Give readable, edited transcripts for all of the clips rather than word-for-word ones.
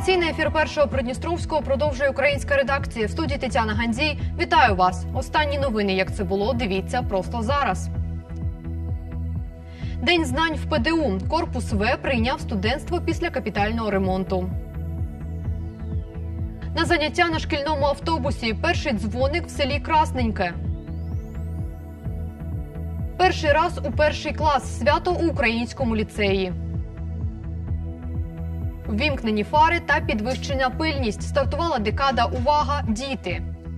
Інформаційний ефір Першого Придністровського продовжує українська редакція. В студії Тетяна Гандзій. Вітаю вас! Останні новини, як це було, дивіться просто зараз. День знань в ПДУ. Корпус В прийняв студентство після капітального ремонту. На заняття на шкільному автобусі. Перший дзвоник в селі Красненьке. Перший раз у перший клас. Свято у українському ліцеї. Ввімкнені фари та підвищена пильність. Стартувала декада «Увага! Діти!».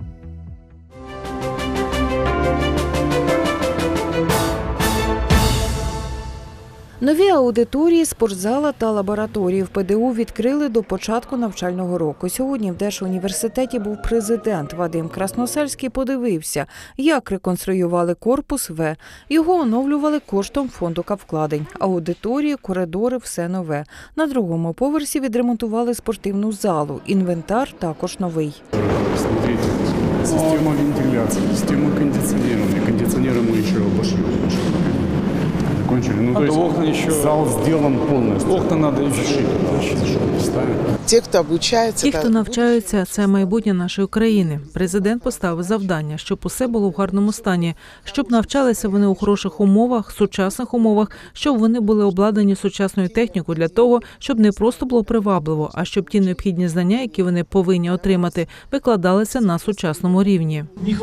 Нові аудиторії, спортзала та лабораторії в ПДУ відкрили до початку навчального року. Сьогодні в Держуніверситеті був президент. Вадим Красносельський подивився, як реконструювали корпус В. Його оновлювали коштом фонду капвкладень. Аудиторії, коридори – все нове. На другому поверсі відремонтували спортивну залу. Інвентар також новий. Смотрите, система вентиляции, система кондиционирования. Кондиционеры мы еще обошли. Закончили. Ну, то есть окна еще... Зал сделан полностью. Окна надо еще ставить. Ті, хто навчаються, це майбутнє нашої країни. Президент поставив завдання, щоб усе було в гарному стані, щоб навчалися вони у хороших умовах, сучасних умовах, щоб вони були обладнані сучасною технікою для того, щоб не просто було привабливо, а щоб ті необхідні знання, які вони повинні отримати, викладалися на сучасному рівні.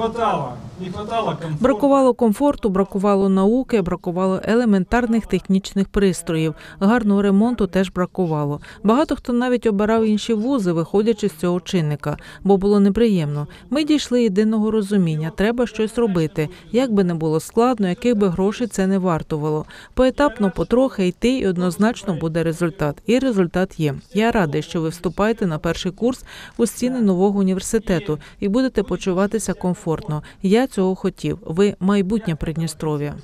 Бракувало комфорту, бракувало науки, бракувало елементарних технічних пристроїв. Гарного ремонту теж бракувало. Багато хто навіть обирав інші вузи, виходячи з цього чинника, бо було неприємно. Ми дійшли єдиного розуміння, треба щось робити. Як би не було складно, яких би грошей це не вартувало. Поетапно, потрохи йти, і однозначно буде результат. І результат є. Я радий, що ви вступаєте на перший курс у стіни нового університету і будете почуватися комфортно. Я цього хотів. Ви – майбутнє Придністров'я.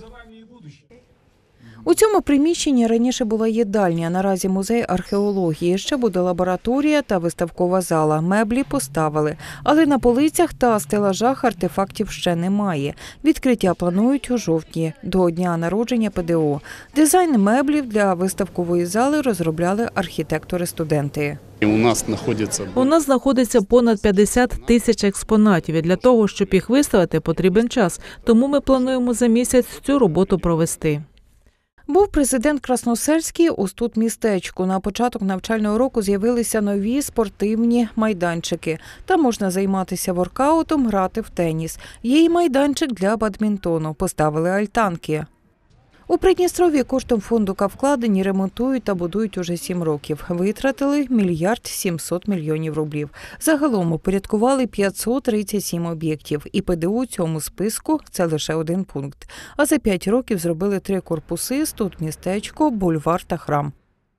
У цьому приміщенні раніше була їдальня, наразі музей археології. Ще буде лабораторія та виставкова зала. Меблі поставили. Але на полицях та стелажах артефактів ще немає. Відкриття планують у жовтні, до дня народження ПДУ. Дизайн меблів для виставкової зали розробляли архітектори-студенти. У нас знаходиться понад 50 тисяч експонатів, і для того, щоб їх виставити, потрібен час. Тому ми плануємо за місяць цю роботу провести. Був президент Красносельський у студмістечку. На початок навчального року з'явилися нові спортивні майданчики. Там можна займатися воркаутом, грати в теніс. Є й майданчик для бадмінтону. Поставили альтанки. У Придністров'ї коштом фонду капвкладень ремонтують та будують уже 7 років. Витратили 1 700 000 000 рублів. Загалом упорядкували 537 об'єктів. І ПДУ у цьому списку – це лише один пункт. А за 5 років зробили 3 корпуси – студмістечко, бульвар та храм.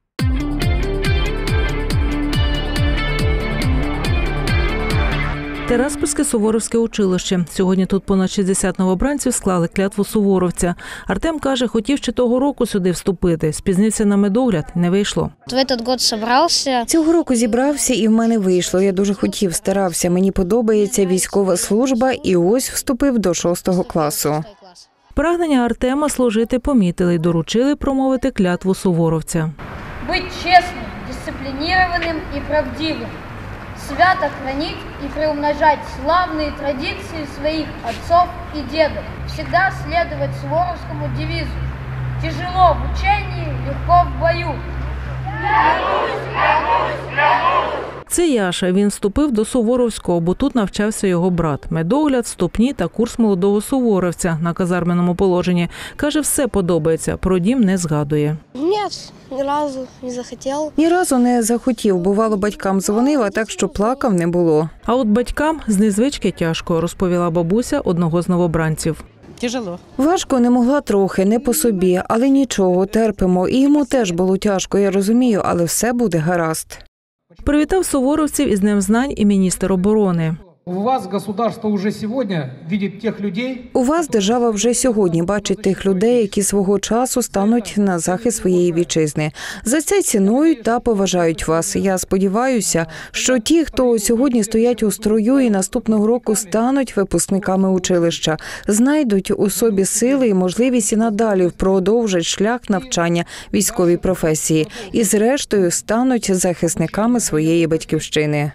Тераспольське Суворовське училище. Сьогодні тут понад 60 новобранців склали клятву суворовця. Артем каже, хотів ще того року сюди вступити. Спізнився на медогляд, не вийшло. Цього року зібрався і в мене вийшло. Я дуже хотів, старався. Мені подобається військова служба і ось вступив до 6 класу. Прагнення Артема служити помітили й доручили промовити клятву суворовця. Бути чесним, дисциплінованим і правдивим. Свято хранить и приумножать славные традиции своих отцов и дедов. Всегда следовать суворовскому девизу. Тяжело в учении, легко в бою. Клянусь, клянусь, клянусь! Це Яша. Він вступив до Суворовського, бо тут навчався його брат. Медогляд, вступні та курс молодого суворовця на казарменому положенні. Каже, все подобається, про дім не згадує. Ні, ні разу не захотів. Ні разу не захотів. Бувало, батькам дзвонив, а так, що плакав, не було. А от батькам з незвички тяжко, розповіла бабуся одного з новобранців. Тяжело. Важко не могла трохи, не по собі, але нічого, терпимо. І йому теж було тяжко, я розумію, але все буде гаразд. Привітав суворовців із Днем знань і міністр оборони. У вас государство уже сегодня видит тех людей. У вас держава вже сьогодні бачить тих людей, які свого часу стануть на захист своєї вітчизни. За це цінують та поважають вас. Я сподіваюся, що ті, хто сьогодні стоять у строю і наступного року стануть випускниками училища, знайдуть у собі сили і можливість і надалі продовжать шлях навчання військовій професії і зрештою стануть захисниками своєї батьківщини.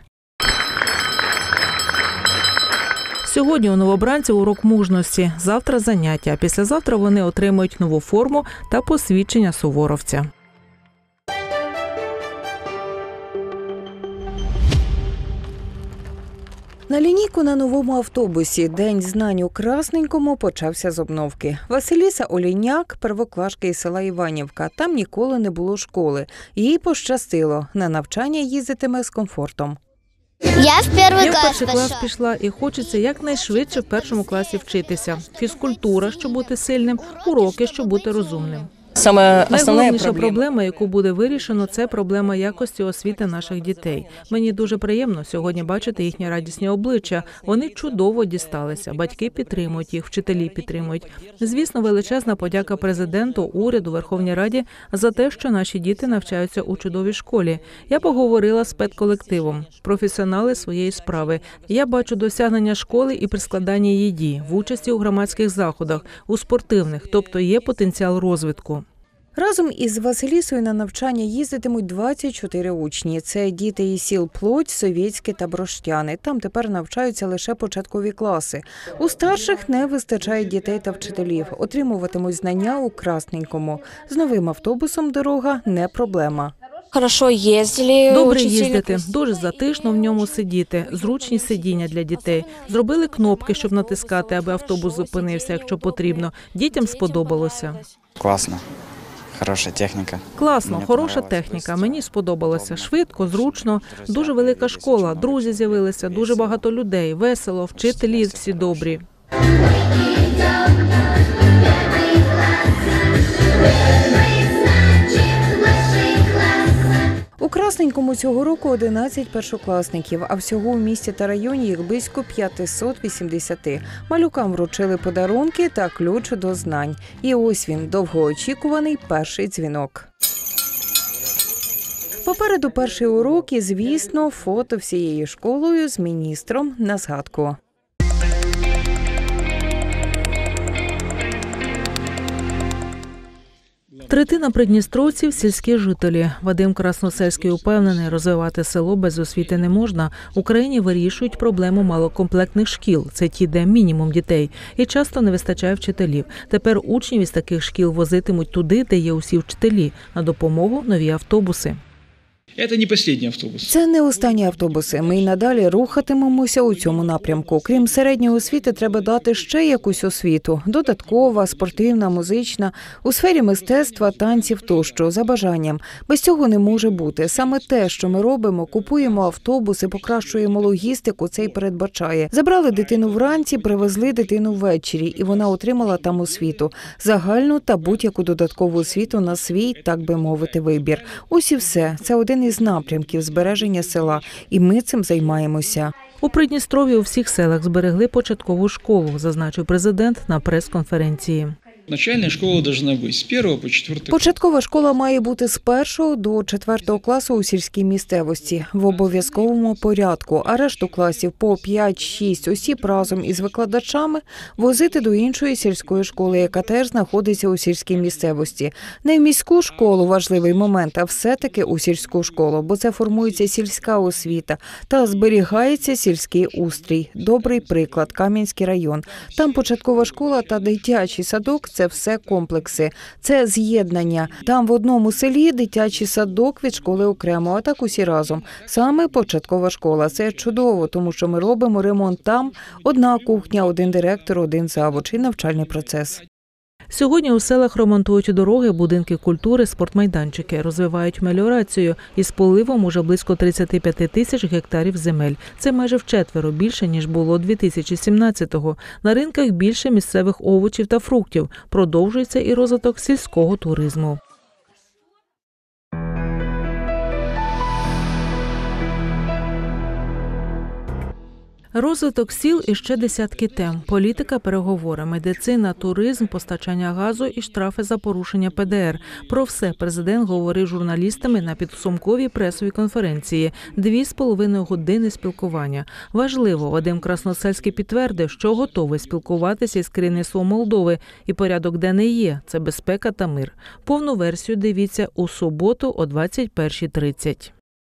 Сьогодні у новобранців урок мужності, завтра заняття, а післязавтра вони отримують нову форму та посвідчення суворовця. На лінійку на новому автобусі День знань у Красненькому почався з обновки. Василіса Олійняк – первоклашка із села Іванівка. Там ніколи не було школи. Їй пощастило. На навчання їздитиме з комфортом. Я в Я в перший клас пішла і хочеться якнайшвидше в першому класі вчитися. Фізкультура, щоб бути сильним, уроки, щоб бути розумним. Найголовніша проблема, яку буде вирішено, це проблема якості освіти наших дітей. Мені дуже приємно сьогодні бачити їхні радісні обличчя. Вони чудово дісталися. Батьки підтримують їх, вчителі підтримують. Звісно, величезна подяка президенту, уряду, Верховній Раді за те, що наші діти навчаються у чудовій школі. Я поговорила з педколективом, професіонали своєї справи. Я бачу досягнення школи і при складанні її, в участі у громадських заходах, у спортивних, тобто є потенціал розвитку. Разом із Василісою на навчання їздитимуть 24 учні. Це діти із сіл Плоть, Совєтське та Броштяни. Там тепер навчаються лише початкові класи. У старших не вистачає дітей та вчителів. Отримуватимуть знання у Красненькому. З новим автобусом дорога не проблема. Добре їздити, дуже затишно в ньому сидіти, зручні сидіння для дітей. Зробили кнопки, щоб натискати, аби автобус зупинився, якщо потрібно. Дітям сподобалося. Класно. Хороша техніка. Класно, хороша техніка. Мені сподобалося. Швидко, зручно. Дуже велика школа, друзі з'явилися, дуже багато людей. Весело, вчителі всі добрі. У Красненькому цього року 11 першокласників, а всього у місті та районі їх близько 580. Малюкам вручили подарунки та ключ до знань. І ось він, довгоочікуваний перший дзвінок. Попереду перший урок і, звісно, фото всією школою з міністром на згадку. Третина придністровців – сільські жителі. Вадим Красносельський упевнений, розвивати село без освіти не можна. В Україні вирішують проблему малокомплектних шкіл. Це ті, де мінімум дітей. І часто не вистачає вчителів. Тепер учнів із таких шкіл возитимуть туди, де є усі вчителі. На допомогу нові автобуси. Це не останні автобуси. Ми й надалі рухатимемося у цьому напрямку. Крім середньої освіти, треба дати ще якусь освіту. Додаткова, спортивна, музична, у сфері мистецтва, танців тощо, за бажанням. Без цього не може бути. Саме те, що ми робимо, купуємо автобуси, покращуємо логістику, це й передбачає. Забрали дитину вранці, привезли дитину ввечері, і вона отримала там освіту. Загальну та будь-яку додаткову освіту на свій, так би мовити, вибір. Ось і все. Це один із напрямків збереження села, і ми цим займаємося. У Придністров'ї у всіх селах зберегли початкову школу, зазначив президент на прес-конференції. Начальна школа должна бути з 1 по 4. Початкова школа має бути з 1 до 4 класу у сільській місцевості в обов'язковому порядку, а решту класів по 5-6 осіб разом із викладачами возити до іншої сільської школи, яка теж знаходиться у сільській місцевості. Не в міську школу, важливий момент, а все-таки у сільську школу, бо це формується сільська освіта та зберігається сільський устрій. Добрий приклад – Кам'янський район. Там початкова школа та дитячий садок – це все комплекси, це з'єднання. Там в одному селі дитячий садок від школи окремо, а так усі разом. Саме початкова школа. Це чудово, тому що ми робимо ремонт там. Одна кухня, один директор, один завуч і навчальний процес. Сьогодні у селах ремонтують дороги, будинки культури, спортмайданчики, розвивають меліорацію. Із поливом уже близько 35 тисяч гектарів земель. Це майже вчетверо більше, ніж було 2017-го. На ринках більше місцевих овочів та фруктів. Продовжується і розвиток сільського туризму. Розвиток сіл і ще десятки тем. Політика, переговори, медицина, туризм, постачання газу і штрафи за порушення ПДР. Про все президент говорив журналістами на підсумковій пресовій конференції. 2,5 години спілкування. Важливо, Вадим Красносельський підтвердив, що готовий спілкуватися із керівництвом Молдови. І порядок денний є – це безпека та мир. Повну версію дивіться у суботу о 21:30.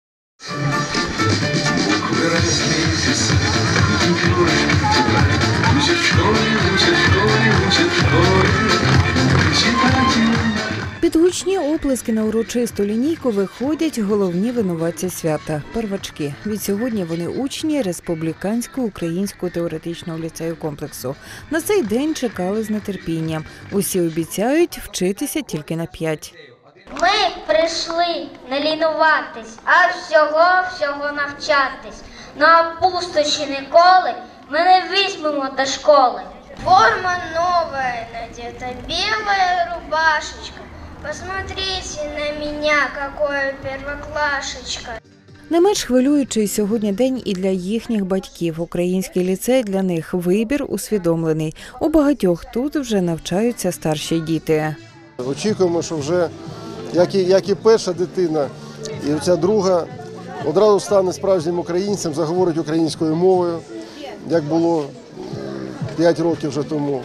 Під гучні оплески на урочисту лінійку виходять головні винуватці свята – первачки. Відсьогодні вони учні Республіканського українського теоретичного ліцею комплексу. На цей день чекали з нетерпінням. Усі обіцяють вчитися тільки на 5. Ми прийшли не лінуватись, а всього навчатись. На пустощі ніколи ми не візьмемо до школи. Форма новая, надета белая рубашечка. Посмотрите на меня, какое первоклашечка. Не менш хвилюючий сьогодні день і для їхніх батьків. Український ліцей для них – вибір усвідомлений. У багатьох тут вже навчаються старші діти. Очікуємо, що вже, як і перша дитина, і ця друга одразу стане справжнім українцем, заговорить українською мовою, як було 5 років вже тому.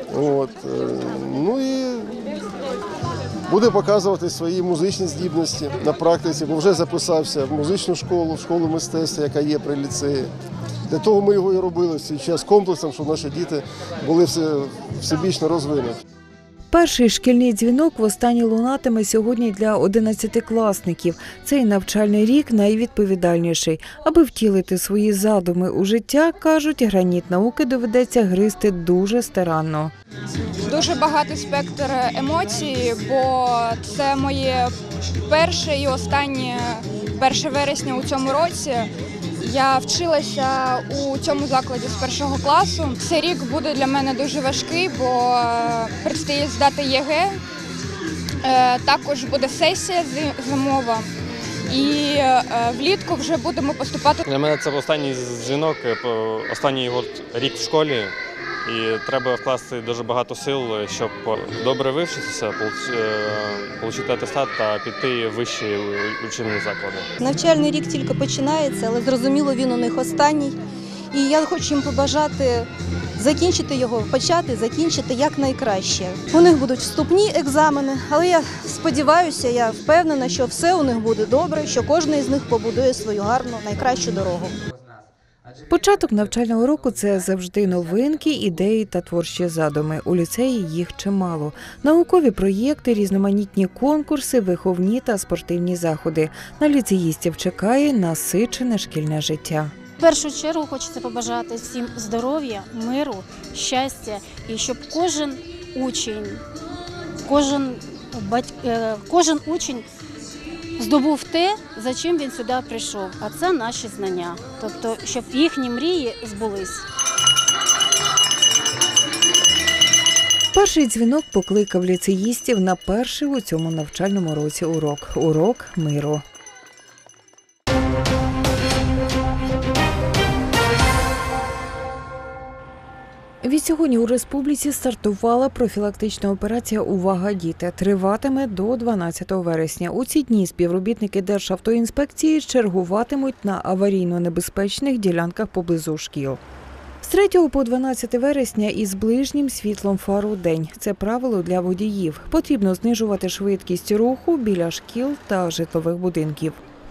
Ну і буде показувати свої музичні здібності на практиці, бо вже записався в музичну школу, в школу мистецтва, яка є при ліцеї. Для того ми його і робили в цей час комплексом, щоб наші діти були всебічно розвинуті. Перший шкільний дзвінок востаннє лунатиме сьогодні для 11-класників. Цей навчальний рік найвідповідальніший. Аби втілити свої задуми у життя, кажуть, граніт науки доведеться гризти дуже старанно. Дуже багатий спектр емоцій, бо це моє перше і останнє 1 вересня у цьому році. Я вчилася у цьому закладі з 1 класу. Цей рік буде для мене дуже важкий, бо предстоїть здати ЄГЕ, також буде сесія зимова. І влітку вже будемо поступати. Для мене це останній дзвінок, останній рік в школі. І треба вкласти дуже багато сил, щоб добре вивчитися, отримати атестат та піти в вищі учебні заклади. Навчальний рік тільки починається, але зрозуміло, він у них останній. І я хочу їм побажати закінчити його, почати, закінчити якнайкраще. У них будуть вступні екзамени, але я сподіваюся, я впевнена, що все у них буде добре, що кожен із них побудує свою гарну, найкращу дорогу. Початок навчального року – це завжди новинки, ідеї та творчі задуми. У ліцеї їх чимало. Наукові проєкти, різноманітні конкурси, виховні та спортивні заходи. На ліцеїстів чекає насичене шкільне життя. В першу чергу хочеться побажати всім здоров'я, миру, щастя і щоб кожен учень, кожен учень здобув те, за чим він сюди прийшов, а це наші знання. Тобто, щоб їхні мрії збулись. Перший дзвінок покликав ліцеїстів на перший у цьому навчальному році урок – урок миру. Відсьогодні у республіці стартувала профілактична операція «Увага, діти». Триватиме до 12 вересня. У ці дні співробітники Державтоінспекції чергуватимуть на аварійно-небезпечних ділянках поблизу шкіл. З 3 по 12 вересня із ближнім світлом фар у день. Це правило для водіїв. Потрібно знижувати швидкість руху біля шкіл та житлових будинків.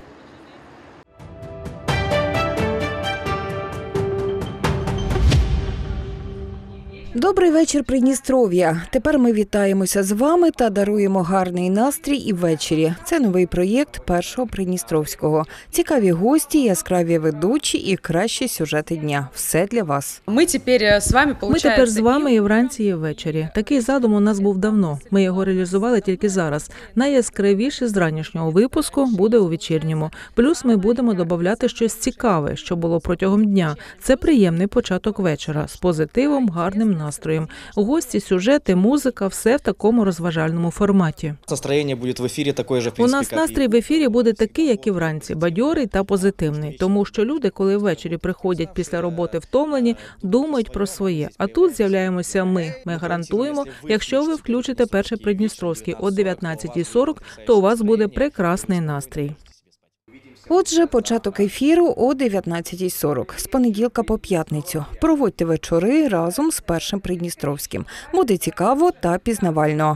Добрий вечір, Придністров'я. Тепер ми вітаємося з вами та даруємо гарний настрій і ввечері. Це новий проєкт Першого Придністровського. Цікаві гості, яскраві ведучі і кращі сюжети дня. Все для вас. Ми тепер з вами і вранці, і ввечері. Такий задум у нас був давно. Ми його реалізували тільки зараз. Найяскравіше з ранішнього випуску буде у вечірньому. Плюс ми будемо додавати щось цікаве, що було протягом дня. Це приємний початок вечора з позитивом, гарним настроєм. настроєм. Гості, сюжети, музика – все в такому розважальному форматі. Настроєння буде в ефірі таке ж, в принципі, у нас настрій в ефірі буде такий, як і вранці, бадьорий та позитивний. Тому що люди, коли ввечері приходять після роботи втомлені, думають про своє. А тут з'являємося ми. Ми гарантуємо, якщо ви включите перший Придністровський о 19:40, то у вас буде прекрасний настрій. Отже, початок ефіру о 19:40, з понеділка по п'ятницю. Проводьте вечори разом з першим Придністровським. Буде цікаво та пізнавально.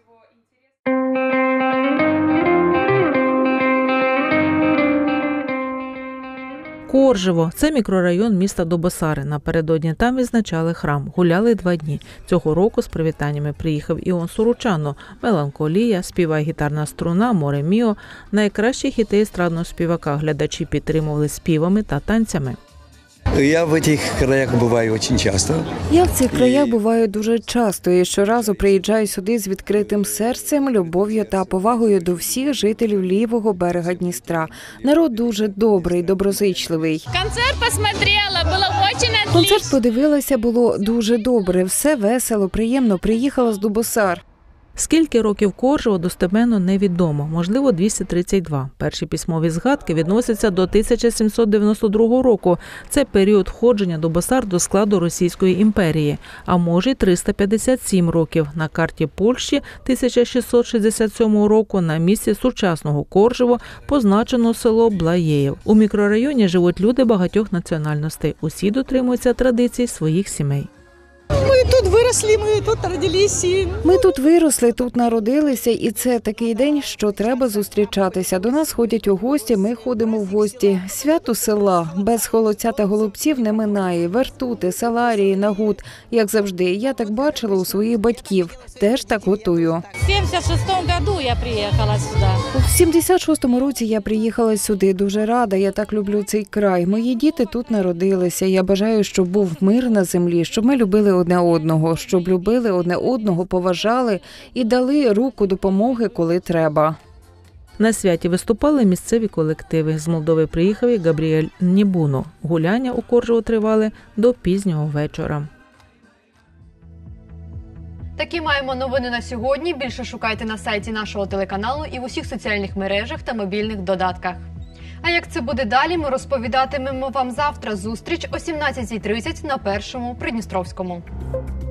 Коржево – це мікрорайон міста Дубосари. Напередодні там відзначали храм. Гуляли 2 дні. Цього року з привітаннями приїхав Іон Суручано. «Меланхолія», «Співає гітарна струна», «Море міо». Найкращі хіти естрадного співака глядачі підтримували співами та танцями. Я в цих краях буваю дуже часто. Я в цих краях буваю дуже часто і щоразу приїжджаю сюди з відкритим серцем, любов'ю та повагою до всіх жителів лівого берега Дністра. Народ дуже добрий, доброзичливий. Концерт посмотрела, було дуже отлично. Концерт подивилася, було дуже добре, все весело, приємно, приїхала з Дубосар. Скільки років Коржево достеменно невідомо, можливо 232. Перші письмові згадки відносяться до 1792 року. Це період входження Дубосар до складу Російської імперії. А може й 357 років. На карті Польщі 1667 року на місці сучасного Коржево позначено село Блаєєв. У мікрорайоні живуть люди багатьох національностей. Усі дотримуються традицій своїх сімей. Ми тут виросли, ми тут народилися. Ми тут виросли, тут народилися, і це такий день, що треба зустрічатися. До нас ходять у гості, ми ходимо в гості. Свято села, без холодця та голубців не минає. Вертути, саларії, нагуд, як завжди. Я так бачила у своїх батьків, теж так готую. В 76-му році я приїхала сюди. В 76-му році я приїхала сюди, дуже рада, я так люблю цей край. Мої діти тут народилися, я бажаю, щоб був мир на землі, щоб ми любили одне одного, щоб любили одне одного, поважали і дали руку допомоги, коли треба. На святі виступали місцеві колективи. З Молдови приїхав і Габріель Нібуно. Гуляння у Коржево тривали до пізнього вечора. Такі маємо новини на сьогодні. Більше шукайте на сайті нашого телеканалу і в усіх соціальних мережах та мобільних додатках. А як це буде далі, ми розповідатимемо вам завтра. Зустріч о 17:30 на першому Придністровському.